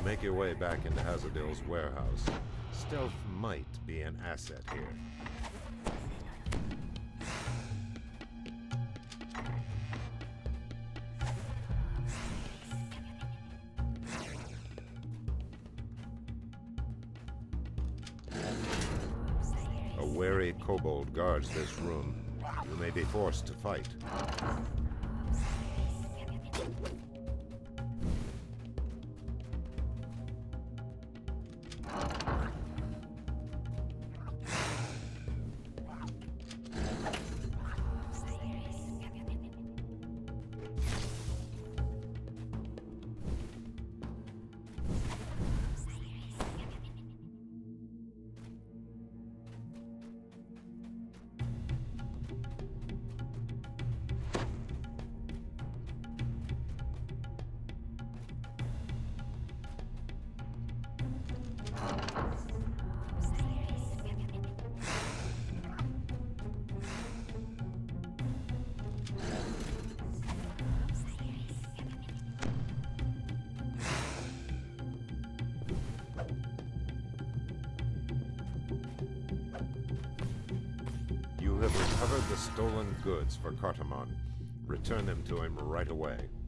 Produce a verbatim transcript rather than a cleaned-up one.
Make your way back into Hazardill's warehouse. Stealth might be an asset here. A wary kobold guards this room. You may be forced to fight. You have recovered the stolen goods for Cartamon. Return them to him right away.